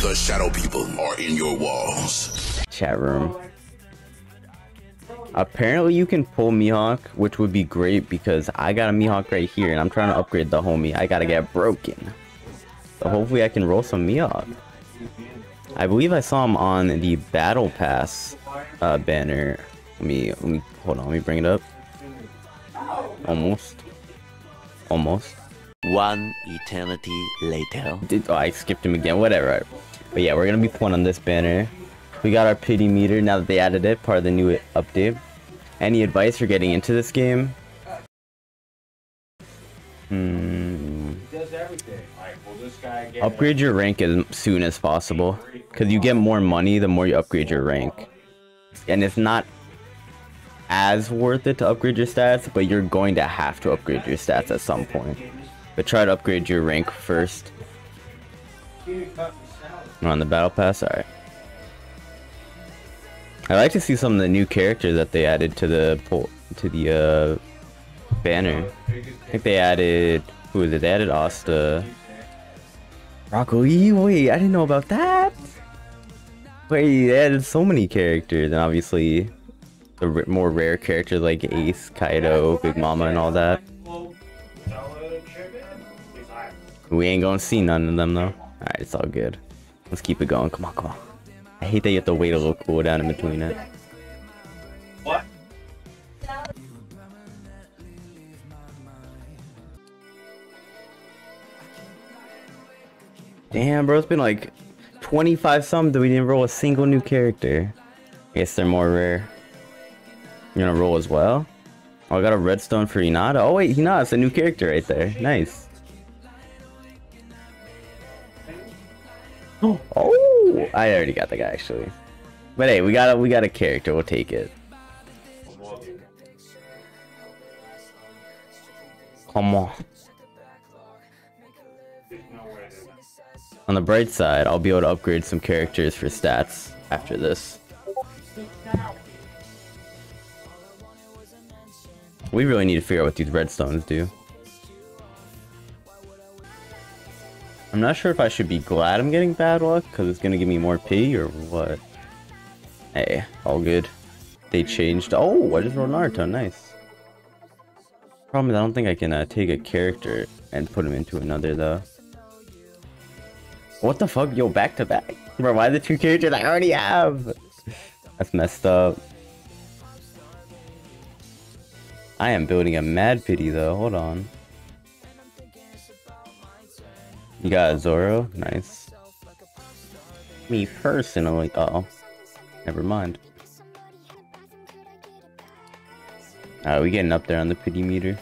The shadow people are in your walls. Chat room. Apparently you can pull Mihawk, which would be great because I got a Mihawk right here and I'm trying to upgrade the homie. I gotta get broken. So hopefully I can roll some Mihawk. I believe I saw him on the Battle Pass banner. Let me hold on, let me bring it up. Almost. One eternity later. Oh, I skipped him again, whatever. But yeah, we're gonna be pulling on this banner. We got our pity meter now that they added it, part of the new update. Any advice for getting into this game? Upgrade your rank as soon as possible, because you get more money the more you upgrade your rank. And it's not as worth it to upgrade your stats, but you're going to have to upgrade your stats at some point. But try to upgrade your rank first. We're on the battle pass, alright. I like to see some of the new characters that they added to the banner. I think they added, who is it? They added Asta. Rock Lee? Wait, I didn't know about that. Wait, they added so many characters, and obviously the more rare characters like Ace, Kaido, Big Mama, and all that. We ain't gonna see none of them though. Alright, it's all good. Let's keep it going. Come on, come on. I hate that you have to wait a little cooldown in between it. What? Damn, bro, it's been like 25 something. We didn't roll a single new character. I guess they're more rare. You're gonna roll as well? Oh, I got a redstone for Hinata. Oh wait, Hinata's a new character right there. Nice. Oh, I already got the guy actually. But hey, we got a character. We'll take it. Come on. On the bright side, I'll be able to upgrade some characters for stats after this. We really need to figure out what these redstones do. I'm not sure if I should be glad I'm getting bad luck because it's gonna give me more pity or what. Hey, all good. They changed. Oh, I just rolled Naruto. Nice. Problem is, I don't think I can take a character and put him into another though. What the fuck? Yo, back to back. Bro, why the two characters I already have? That's messed up. I am building a mad pity though. Hold on. You got Zoro? Nice. Me personally. Uh-oh. Never mind. Alright, we getting up there on the pity meter.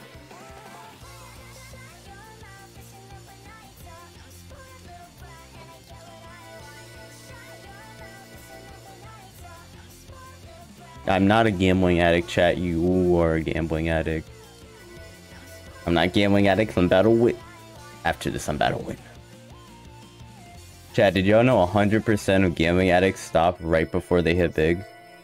I'm not a gambling addict, chat. You are a gambling addict. I'm not gambling addict. I'm about to win. After this, I'm about to win. Chat, did y'all know 100% of gambling addicts stop right before they hit big?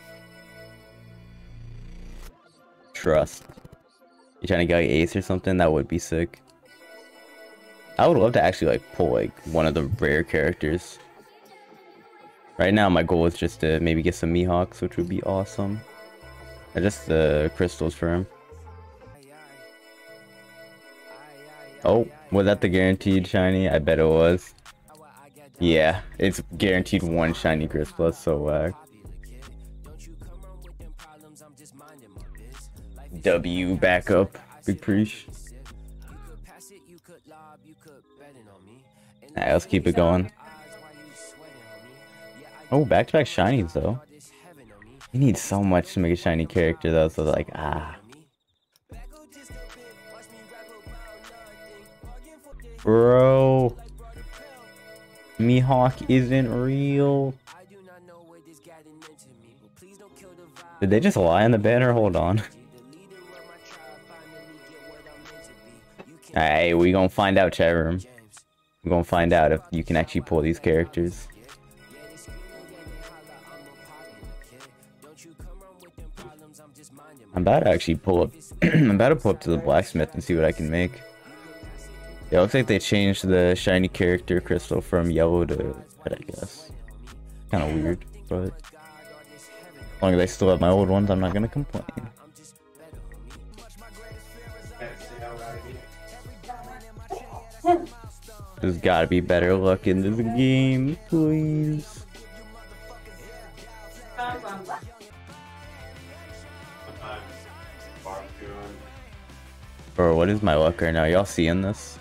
Trust. You trying to get like Ace or something? That would be sick. I would love to actually like pull like one of the rare characters. Right now, my goal is just to maybe get some Mihawks, which would be awesome. Or just the crystals for him. Oh, was that the guaranteed shiny? I bet it was. Yeah, it's guaranteed one shiny crystal. That's so whack. W backup. Big preach. Alright, let's keep it going. Oh, back-to-back shinies though. You need so much to make a shiny character though, so like, Bro. Mihawk isn't real. Did they just lie on the banner? Hold on. Alright, we gonna find out, chat room. We're gonna find out if you can actually pull these characters. I'm about to actually pull up. I'm about to pull up to the blacksmith and see what I can make. Yeah, it looks like they changed the shiny character crystal from yellow to red, I guess. Kind of weird, but as long as I still have my old ones, I'm not gonna complain. There's gotta be better luck in this game, please. Bro, what is my luck right now? Y'all seeing this?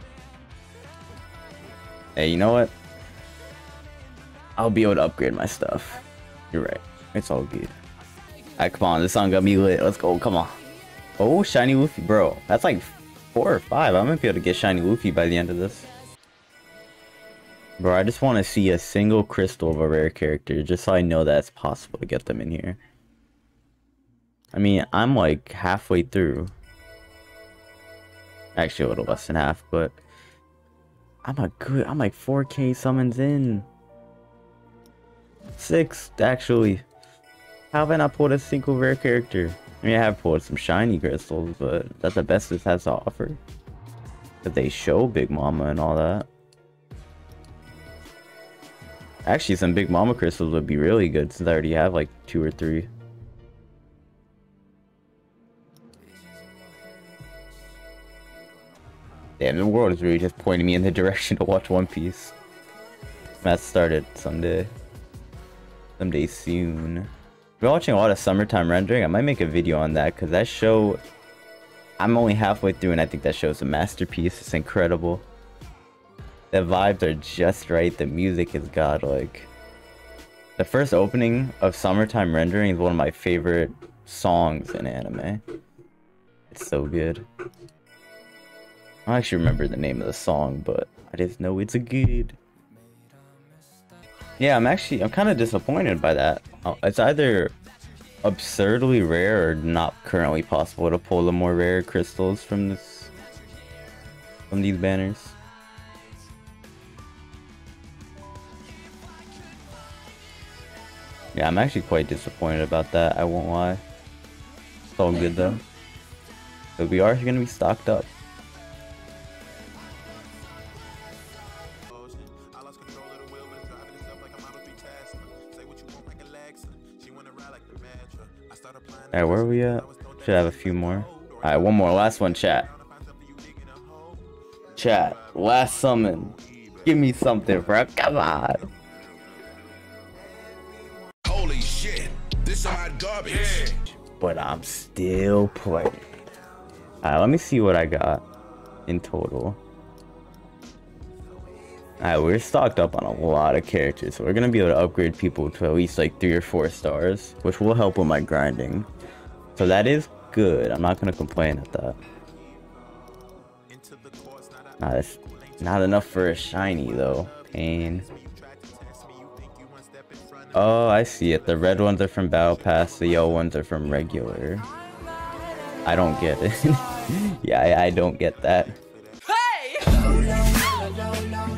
Hey, you know what? I'll be able to upgrade my stuff. You're right. It's all good. Alright, come on. This song got me lit. Let's go. Come on. Oh, shiny Luffy, bro. That's like 4 or 5. I might be able to get shiny Luffy by the end of this. Bro, I just want to see a single crystal of a rare character just so I know that it's possible to get them in here. I mean, I'm like halfway through. Actually, a little less than half, but I'm like 4K summons in. 6, actually. How have I not pulled a single rare character? I mean, I have pulled some shiny crystals, but that's the best this has to offer. But they show Big Mama and all that. Actually, some Big Mama crystals would be really good since I already have like 2 or 3. Damn, the world is really just pointing me in the direction to watch One Piece. That started someday. Someday soon. I've been watching a lot of summertime rendering. I might make a video on that because that show, I'm only halfway through and I think that show's a masterpiece. It's incredible. The vibes are just right. The music is godlike. The first opening of summertime rendering is one of my favorite songs in anime. It's so good. I don't actually remember the name of the song, but I just know it's good. Yeah, I'm kind of disappointed by that. It's either absurdly rare or not currently possible to pull the more rare crystals from these banners. Yeah, I'm actually quite disappointed about that, I won't lie. It's all good though. But we are going to be stocked up. Alright, where are we at? Should have a few more. Alright, one more. Last one, chat. Chat. Last summon. Give me something, bro. Come on. Holy shit. This is hot garbage. But I'm still playing. Alright, let me see what I got in total. Alright, we're stocked up on a lot of characters, so we're gonna be able to upgrade people to at least like 3 or 4 stars, which will help with my grinding. So that is good. I'm not gonna complain at that. Nah, that's not enough for a shiny though. Pain. Oh, I see it. The red ones are from Battle Pass, the yellow ones are from regular. I don't get it. Yeah, I don't get that. Hey!